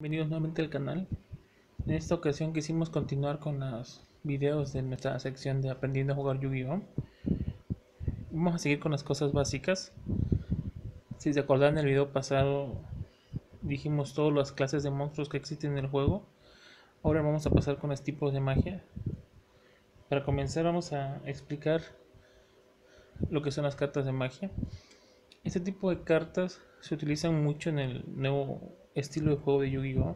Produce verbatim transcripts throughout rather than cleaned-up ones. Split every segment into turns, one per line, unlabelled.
Bienvenidos nuevamente al canal. En esta ocasión quisimos continuar con los videos de nuestra sección de aprendiendo a jugar Yu-Gi-Oh! Vamos a seguir con las cosas básicas. Si se acordan, en el video pasado dijimos todas las clases de monstruos que existen en el juego. Ahora vamos a pasar con los tipos de magia. Para comenzar vamos a explicar lo que son las cartas de magia. Este tipo de cartas se utilizan mucho en el nuevo estilo de juego de Yu-Gi-Oh!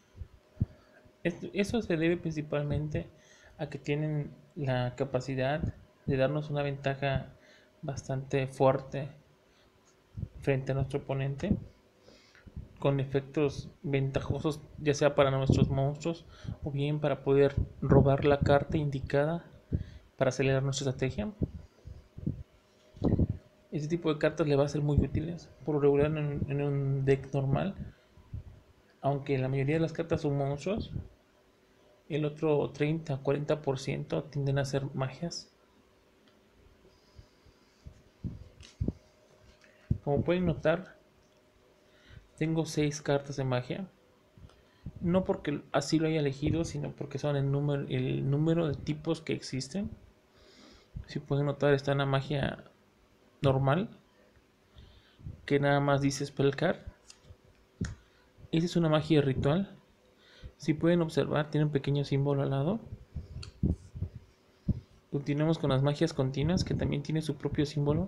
Eso se debe principalmente a que tienen la capacidad de darnos una ventaja bastante fuerte frente a nuestro oponente, con efectos ventajosos ya sea para nuestros monstruos o bien para poder robar la carta indicada para acelerar nuestra estrategia. Este tipo de cartas le va a ser muy útiles por lo regular en, en un deck normal, aunque la mayoría de las cartas son monstruos. El otro treinta a cuarenta por ciento tienden a ser magias. Como pueden notar, tengo seis cartas de magia. No porque así lo haya elegido, sino porque son el número, el número de tipos que existen. Si pueden notar, está una magia normal, que nada más dice Spell Card. Esa es una magia ritual. Si pueden observar, tiene un pequeño símbolo al lado. Continuamos con las magias continuas, que también tiene su propio símbolo.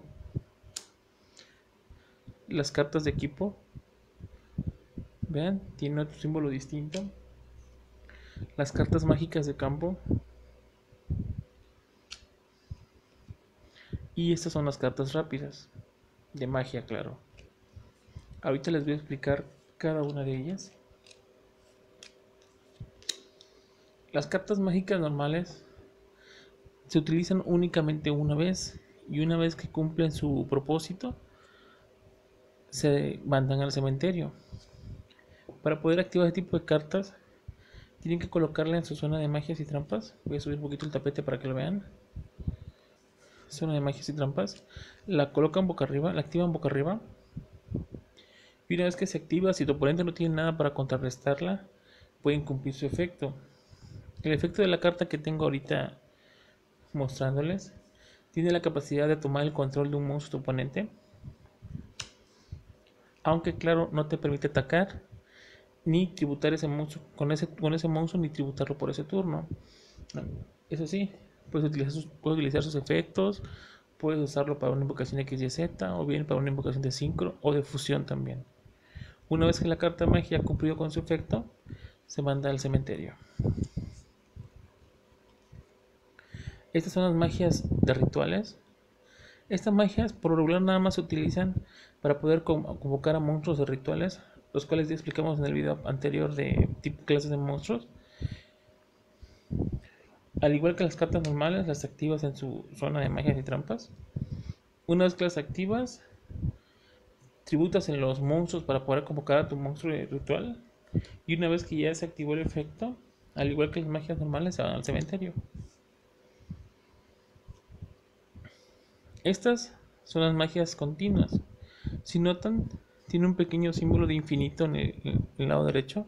Las cartas de equipo, vean, tiene otro símbolo distinto. Las cartas mágicas de campo. Y estas son las cartas rápidas, de magia, claro. Ahorita les voy a explicar cada una de ellas. Las cartas mágicas normales se utilizan únicamente una vez, y una vez que cumplen su propósito, se mandan al cementerio. Para poder activar este tipo de cartas, tienen que colocarla en su zona de magias y trampas. Voy a subir un poquito el tapete para que lo vean. Zona de magias y trampas. La colocan boca arriba, la activan boca arriba. Y una vez que se activa, si tu oponente no tiene nada para contrarrestarla, pueden cumplir su efecto. El efecto de la carta que tengo ahorita mostrándoles tiene la capacidad de tomar el control de un monstruo de tu oponente. Aunque claro, no te permite atacar ni tributar ese monstruo con ese, con ese monstruo, ni tributarlo por ese turno. Eso sí, puedes utilizar sus, puedes utilizar sus efectos, puedes usarlo para una invocación X Y Z, o bien para una invocación de sincro o de fusión también. Una vez que la carta magia ha cumplido con su efecto, se manda al cementerio. Estas son las magias de rituales. Estas magias por lo regular nada más se utilizan para poder convocar a monstruos de rituales, los cuales ya explicamos en el video anterior de tipo clases de monstruos. Al igual que las cartas normales, las activas en su zona de magias y trampas. Una vez que las activas, tributas en los monstruos para poder convocar a tu monstruo de ritual. Y una vez que ya se activó el efecto, al igual que las magias normales, se van al cementerio. Estas son las magias continuas. Si notan, tiene un pequeño símbolo de infinito en el, en el lado derecho.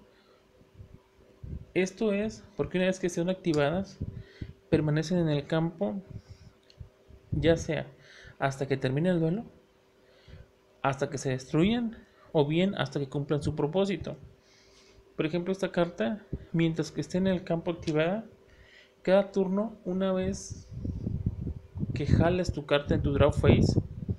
Esto es porque una vez que sean activadas, permanecen en el campo, ya sea hasta que termine el duelo, hasta que se destruyan, o bien hasta que cumplan su propósito. Por ejemplo, esta carta, mientras que esté en el campo activada, cada turno, una vez que jales tu carta en tu draw phase,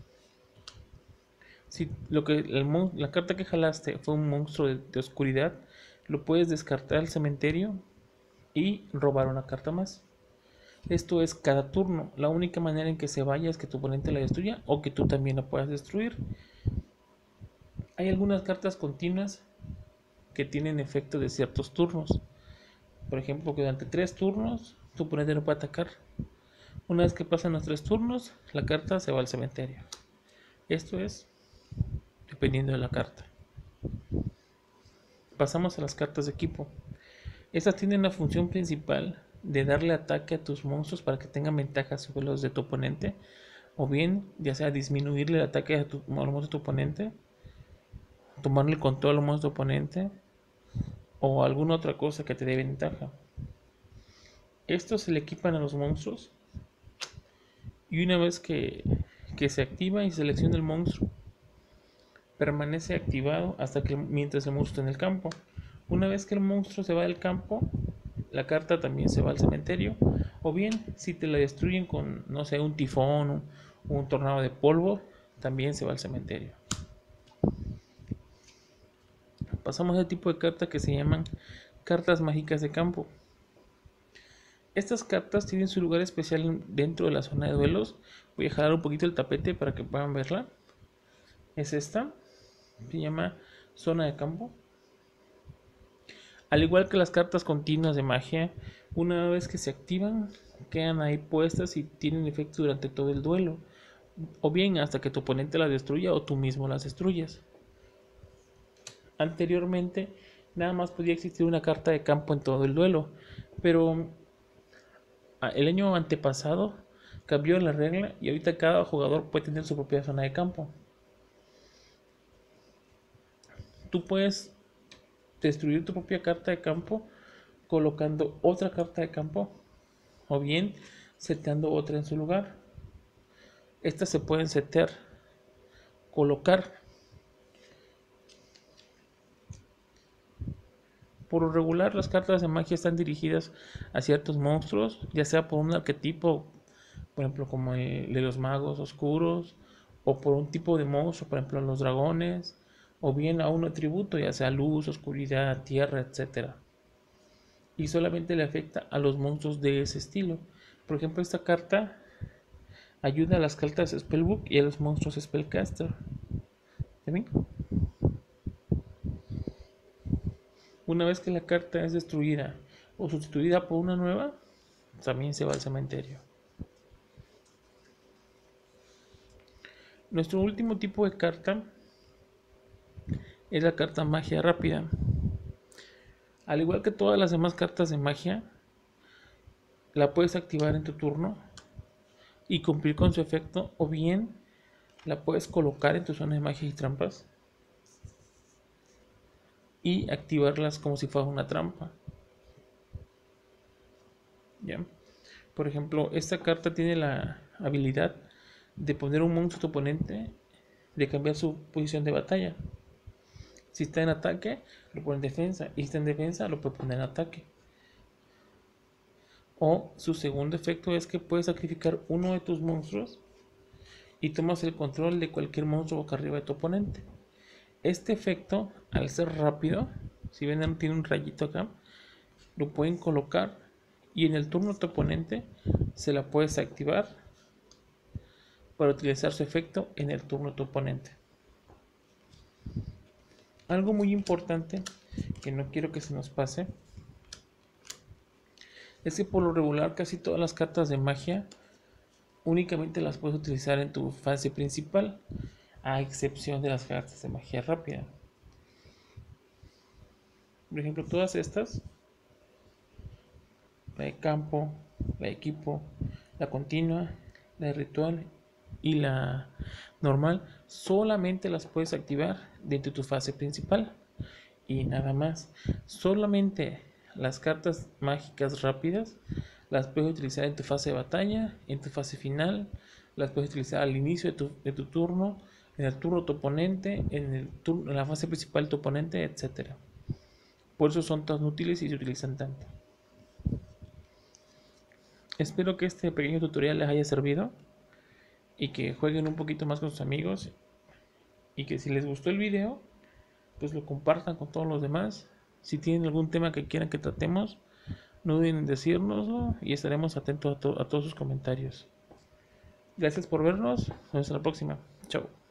si lo que el la carta que jalaste fue un monstruo de, de oscuridad, lo puedes descartar al cementerio y robar una carta más. Esto es cada turno. La única manera en que se vaya es que tu oponente la destruya o que tú también la puedas destruir. Hay algunas cartas continuas que tienen efecto de ciertos turnos. Por ejemplo, que durante tres turnos tu oponente no puede atacar. Una vez que pasan los tres turnos, la carta se va al cementerio. Esto es dependiendo de la carta. Pasamos a las cartas de equipo. Estas tienen la función principal de darle ataque a tus monstruos para que tengan ventaja sobre los de tu oponente, o bien ya sea disminuirle el ataque a, tu, a los monstruos de tu oponente, tomarle el control a los monstruos de tu oponente, o alguna otra cosa que te dé ventaja. Estos se le equipan a los monstruos y una vez que, que se activa y selecciona el monstruo, permanece activado hasta que mientras el monstruo está en el campo. Una vez que el monstruo se va del campo, la carta también se va al cementerio. O bien, si te la destruyen con, no sé, un tifón o un tornado de polvo, también se va al cementerio. Pasamos al tipo de cartas que se llaman cartas mágicas de campo. Estas cartas tienen su lugar especial dentro de la zona de duelos. Voy a jalar un poquito el tapete para que puedan verla. Es esta. Se llama zona de campo. Al igual que las cartas continuas de magia, una vez que se activan, quedan ahí puestas y tienen efecto durante todo el duelo. O bien hasta que tu oponente las destruya o tú mismo las destruyas. Anteriormente, nada más podía existir una carta de campo en todo el duelo. Pero el año antepasado cambió la regla y ahorita cada jugador puede tener su propia zona de campo. Tú puedes destruir tu propia carta de campo colocando otra carta de campo o bien seteando otra en su lugar. Estas se pueden setear, colocar. Por lo regular, las cartas de magia están dirigidas a ciertos monstruos, ya sea por un arquetipo, por ejemplo, como el de los magos oscuros, o por un tipo de monstruo, por ejemplo, los dragones, o bien a un atributo, ya sea luz, oscuridad, tierra, etcétera. Y solamente le afecta a los monstruos de ese estilo. Por ejemplo, esta carta ayuda a las cartas Spellbook y a los monstruos Spellcaster. ¿Ven? Una vez que la carta es destruida o sustituida por una nueva, también se va al cementerio. Nuestro último tipo de carta es la carta magia rápida. Al igual que todas las demás cartas de magia, la puedes activar en tu turno y cumplir con su efecto, o bien la puedes colocar en tu zona de magia y trampas y activarlas como si fuera una trampa. ¿Ya? Por ejemplo, esta carta tiene la habilidad de poner un monstruo a tu oponente, de cambiar su posición de batalla. Si está en ataque, lo pone en defensa, y si está en defensa, lo puede poner en ataque. O su segundo efecto es que puedes sacrificar uno de tus monstruos y tomas el control de cualquier monstruo boca arriba de tu oponente. Este efecto, al ser rápido, si ven, tiene un rayito acá, lo pueden colocar y en el turno de tu oponente se la puedes activar para utilizar su efecto en el turno de tu oponente. Algo muy importante que no quiero que se nos pase es que por lo regular casi todas las cartas de magia únicamente las puedes utilizar en tu fase principal, a excepción de las cartas de magia rápida. Por ejemplo, todas estas, la de campo, la de equipo, la continua, la de ritual y la normal, solamente las puedes activar dentro de tu fase principal y nada más. Solamente las cartas mágicas rápidas las puedes utilizar en tu fase de batalla, en tu fase final, las puedes utilizar al inicio de tu, de tu turno, en el turno de tu oponente, en, el turno, en la fase principal de tu oponente, etcétera. Por eso son tan útiles y se utilizan tanto. Espero que este pequeño tutorial les haya servido y que jueguen un poquito más con sus amigos, y que si les gustó el video, pues lo compartan con todos los demás. Si tienen algún tema que quieran que tratemos, no duden en decírnoslo y estaremos atentos a, to- a todos sus comentarios. Gracias por vernos. Hasta la próxima. Chao.